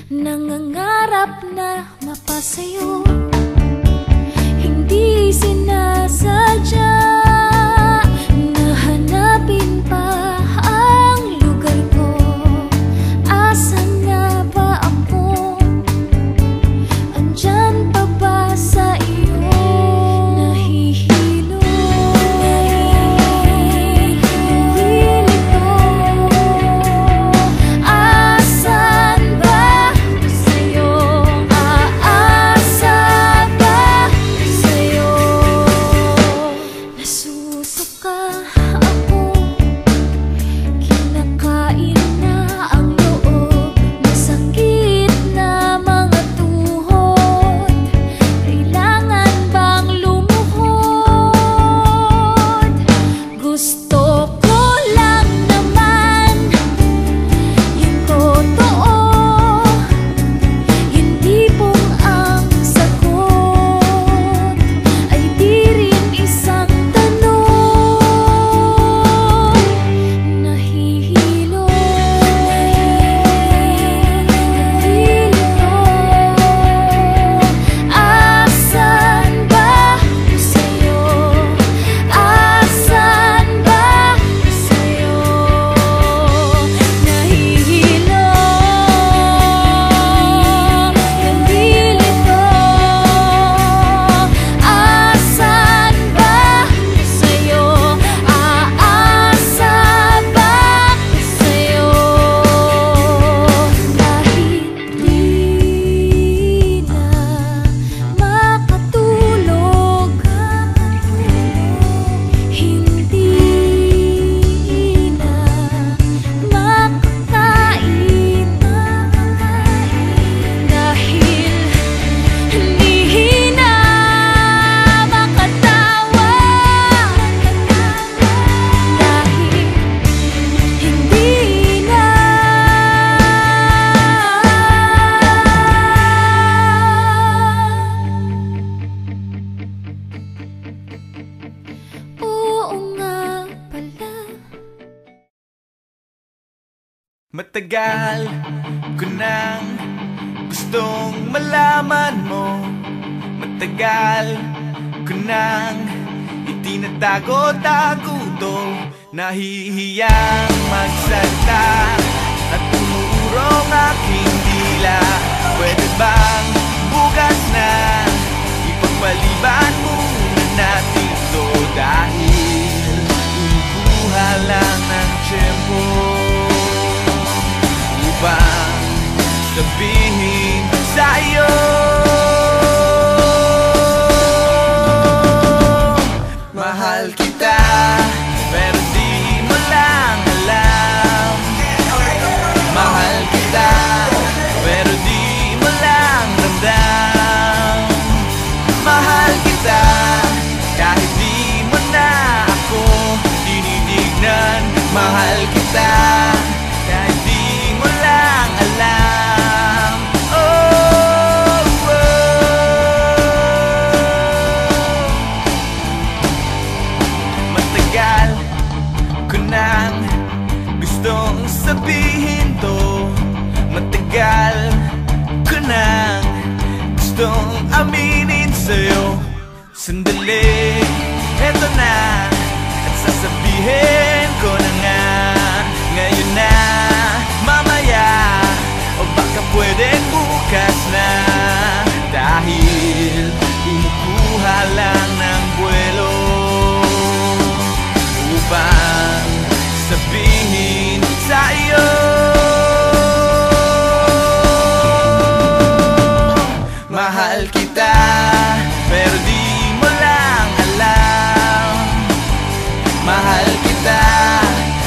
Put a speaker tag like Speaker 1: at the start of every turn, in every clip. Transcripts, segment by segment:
Speaker 1: Nangangarap na mapasayo, hindi sinasadya na hanapin pa ang lugar ko. Asan nga ba ako? Andyan pa ba sa iyo? Nahihilo, nahihilito. Asan ba sa'yo? Aasa ba sa'yo? Nasusuka ako, kinakain na ang loob, masakit na mga tuhod. Kailangan bang lumuhod? Gusto ko lang naman yung totoo, hindi pong ang sagot ay di rin isang tanong. Nahihilo, nahihilito. Asan ba sa'yo? Asan ba sa'yo? Nahihilo, nahilito. Asan ba sa'yo? Aasa ba sa'yo? Kahit di na makatulog, hindi na makakain, dahil hindi na makatawa, dahil hindi na. Oo nga pala.
Speaker 2: Matagal ko nang gustong malaman mo. Matagal ko nang itinatago-tago to. Nahihiyang magsalita at umuurong aking dila. Pwede bang bukas na ipagpaliban muna natin to, dahil kumukuha lang ng tiyempo upang sabihin sa'yo mahal kita, pero di mo lang alam. Mahal kita, pero di mo lang ramdam. Mahal kita, kahit di mo na ako tinitignan. Mahal kita, kahit di mo lang alam. Oh, matagal ko nang gustong sabihin to. Matagal ko nang gustong aminin sa'yo. Sandali, eto na, at sasabihin ko na nga. Ngayon na, mamaya, o baka pwedeng bukas na, dahil kumukuha lang ng buwelo upang sabihin sa'yo mahal kita, pero di mo lang alam. Mahal kita,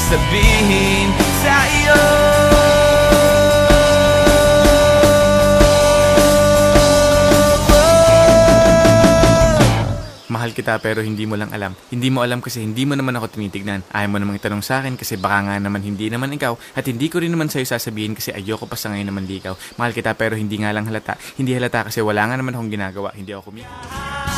Speaker 2: sasabihin sa iyo.
Speaker 3: Mahal kita pero hindi mo lang alam. Hindi mo alam kasi hindi mo naman ako tinitignan. Ayaw mo namang itanong sa akin kasi baka nga naman hindi naman ikaw. At hindi ko rin naman sa'yo sasabihin kasi ayoko pa sa ngayon naman di ikaw. Mahal kita pero hindi nga lang halata. Hindi halata kasi wala nga naman akong ginagawa. Hindi ako